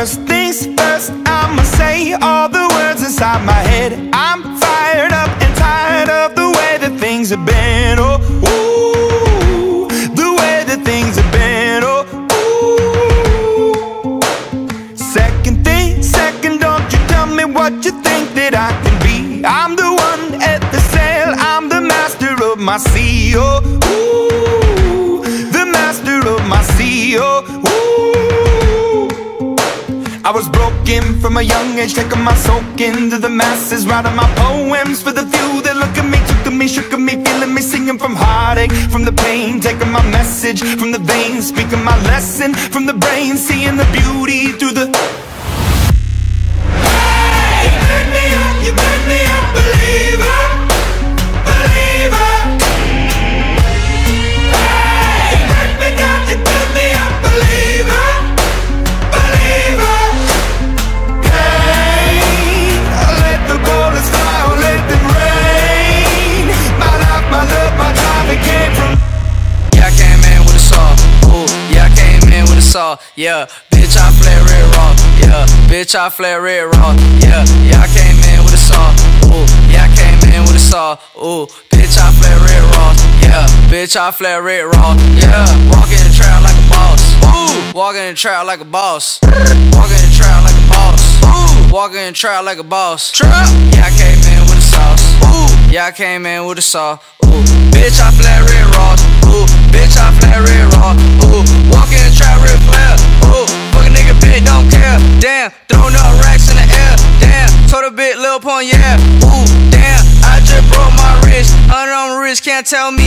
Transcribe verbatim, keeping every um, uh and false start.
First things first, I'ma say all the words inside my head. I'm fired up and tired of the way that things have been. Oh, ooh, the way that things have been. Oh, ooh. Second thing, second, don't you tell me what you think that I can be. I'm the one at the sail, I'm the master of my sea. Oh, ooh, the master of my sea. Oh, ooh. I was broken from a young age, taking my soak into the masses, writing my poems for the few that look at me, took at me, shook at me, feeling me, singing from heartache, from the pain, taking my message from the veins, speaking my lesson from the brain, seeing the beauty through the... Hey, you burn me up, you burn me up, believer, believer. Hey, you burn me down, you burn me up, believer, believer. Yeah, bitch, I flare red raw. Yeah, bitch, I flare red raw. Yeah, yeah, I came in with a saw. Ooh, yeah, I came in with a saw. Ooh, bitch, I flare red raw. Yeah, bitch, I flare red raw. Yeah, walk in the trap like a boss. Ooh, walk in the trap like a boss. Walk in the trap like a boss. Ooh, walk in the trap like a boss. Trap. Yeah, I came in with a sauce. Ooh, yeah, I came in with a saw. Ooh, bitch, I flare red raw. Ooh, bitch, I flare red raw. Ooh, walk in the trap red flare. Ooh, fuck a nigga bitch, don't care. Damn, throwing up racks in the air. Damn, told a bit, Lil Pump, yeah. Ooh, damn, I just broke my wrist. Hundred on my wrist, can't tell me